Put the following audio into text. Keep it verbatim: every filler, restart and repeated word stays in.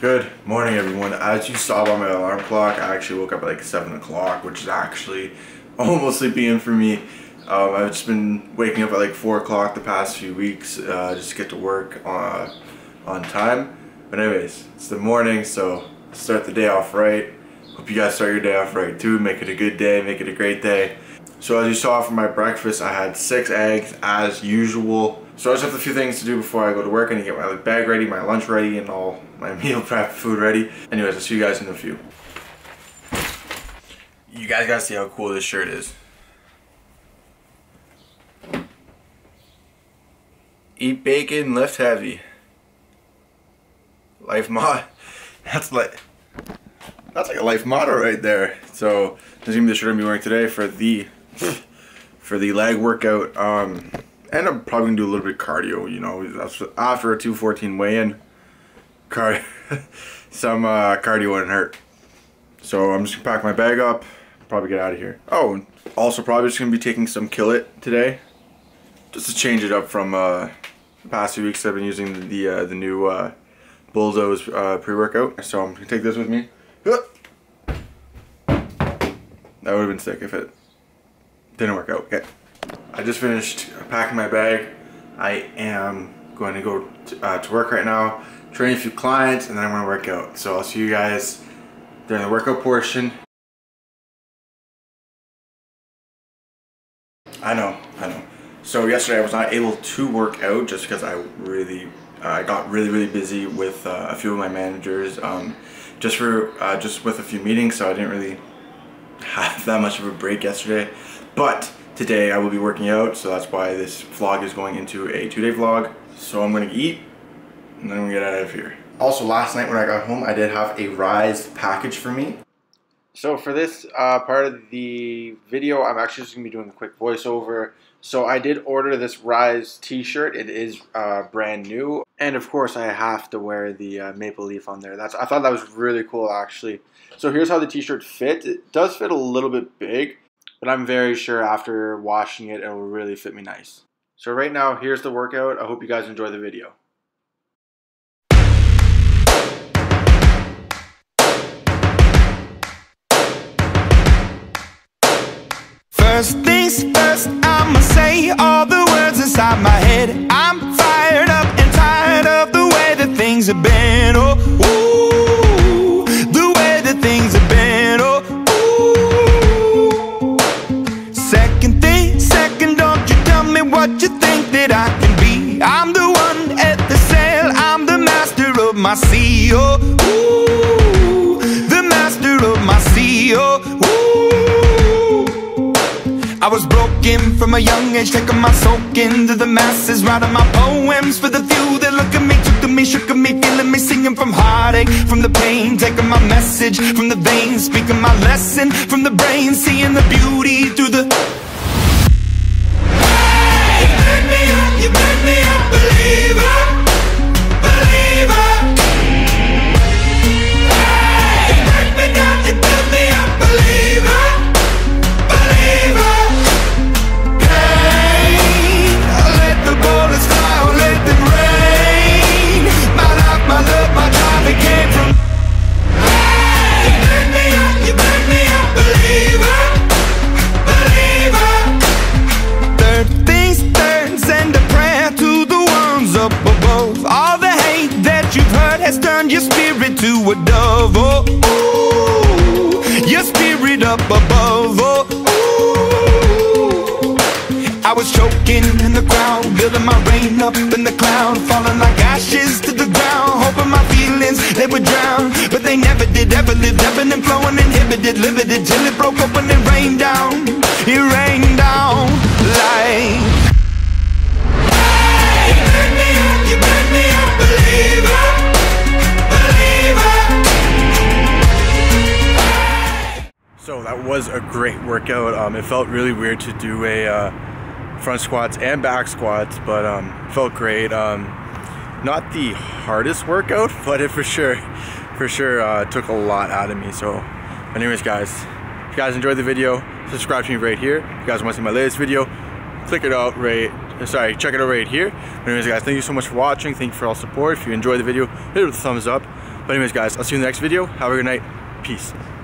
Good morning, everyone. As you saw by my alarm clock, I actually woke up at like seven o'clock, which is actually almost sleeping in for me. Um, I've just been waking up at like four o'clock the past few weeks uh, just to get to work uh, on time. But anyways, it's the morning, so start the day off right. Hope you guys start your day off right too. Make it a good day, make it a great day. So as you saw for my breakfast, I had six eggs as usual. So I just have a few things to do before I go to work. I need to get my bag ready, my lunch ready, and all my meal prep food ready. Anyways, I'll see you guys in a few. You guys gotta see how cool this shirt is. Eat bacon, lift heavy. Life motto. That's like that's like a life motto right there. So this is gonna be the shirt I'm gonna be wearing today for the for the leg workout. Um, and I'm probably gonna do a little bit of cardio. You know, that's after a two fourteen weigh-in. Car some uh, cardio wouldn't hurt. So I'm just gonna pack my bag up. Probably get out of here. Oh, and also probably just gonna be taking some Kill It today, just to change it up from uh, the past few weeks. I've been using the the, uh, the new uh, Bulldoze uh, pre-workout. So I'm gonna take this with me. That would have been sick if it didn't work out. Okay. I just finished packing my bag. I am going to go to, uh, to work right now, train a few clients, and then I'm going to work out. So I'll see you guys during the workout portion. I know, I know. So yesterday I was not able to work out just because I really, I uh, got really, really busy with uh, a few of my managers, um, just for, uh, just with a few meetings. So I didn't really have that much of a break yesterday. But today I will be working out, so that's why this vlog is going into a two-day vlog. So I'm gonna eat, and then I'm gonna get out of here. Also, last night when I got home, I did have a Rise package for me. So for this uh, part of the video, I'm actually just gonna be doing a quick voiceover. So I did order this Rise t-shirt. It is uh, brand new. And of course I have to wear the uh, maple leaf on there. That's I thought that was really cool actually. So here's how the t-shirt fit. It does fit a little bit big, but I'm very sure after washing it, it'll really fit me nice. So right now, here's the workout. I hope you guys enjoy the video. First things first, I'ma say all the words inside my head. I'm fired up and tired of the way that things have been. Oh, ooh, the way that things have been. Oh, ooh. Second thing, second, don't you tell me what you think that I can be. I'm the one at the sail, I'm the master of my sea. Oh, ooh, the master of my sea. Oh, ooh. I was broken from a young age, taking my soak into the masses, writing my poems for the few that look at me, took to me, shook at me, feeling me, singing from heartache, from the pain, taking my message from the veins, speaking my lesson from the brain, seeing the beauty through the... Hey, you burn me up, you burn me up, believer, believer. Hey, you burn me down, you burn me up, believer, believer. Bullets fly, or let them rain. My life, my love, my drive, it came from. Hey, you burn me up, you burn me up, believer, believer. Third things third, send a prayer to the ones up above. All the hate that you've heard has turned your spirit to a dove. Oh, ooh, your spirit up above. Oh, I was choking in the crowd, building my rain up in the cloud, falling like ashes to the ground, hoping my feelings, they would drown, but they never did, ever lived, ebbing and flowing, inhibited, limited, till it broke open and rained down, it rained down like... Hey, you burn me up, you burn me up, believer, believer. So that was a great workout. Um, it felt really weird to do a uh, front squats and back squats, but um, felt great. Um, not the hardest workout, but it for sure, for sure uh, took a lot out of me. So, anyways, guys, if you guys enjoyed the video, subscribe to me right here. If you guys want to see my latest video, click it out right. Sorry, check it out right here. But anyways, guys, thank you so much for watching. Thank you for all support. If you enjoyed the video, hit it with a thumbs up. But anyways guys, I'll see you in the next video. Have a good night. Peace.